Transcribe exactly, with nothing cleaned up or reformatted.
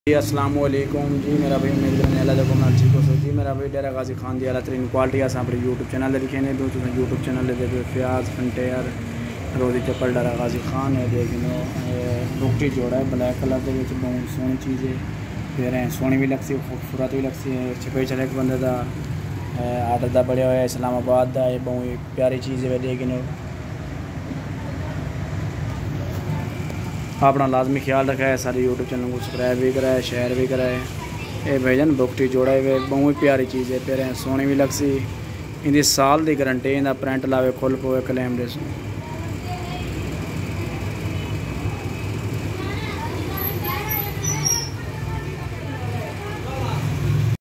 जी अस्सलाम वालेकुम जी। मेरा भाई उम्मीद करने वाला जब मैं ठीक हो जी। मेरा भाई डेरा गाजी खान दी आला तरीन क्वालिटी अस अपने यूट्यूब चैनल लिखे ने दोस्तों यूट्यूब चैनल दे प्याज फंटेयर रोजी चप्पल डेरा गाजी खान है देखो रोटी जोड़ा है ब्लैक कलर के बहुत सोहनी चीज़ है। फिर सोहनी भी लगती है खूबसूरत भी लगती है। स्पेशल एक बंदे का आर्डर का बढ़िया हुआ इस्लामाबाद का बहुत प्यारी चीज़ है लेकिन अपना लाजमी ख्याल रखा है। सारे यूट्यूब चैनल को सब्सक्राइब भी कराए शेयर भी कराए। ये भाईजान बुकटी जोड़ा है बहुत प्यारी चीज़ है। फिर सोनी भी लगसी इनकी साल की गारंटी इनका प्रिंट लावे खुल पवे क्लेम दे।